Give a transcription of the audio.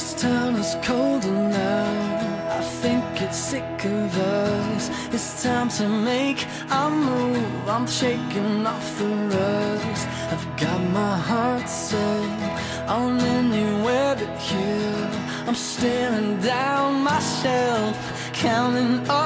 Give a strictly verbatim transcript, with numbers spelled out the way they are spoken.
This town is colder now, I think it's sick of us. It's time to make a move, I'm shaking off the rust. I've got my heart set on anywhere but here. I'm staring down myself, counting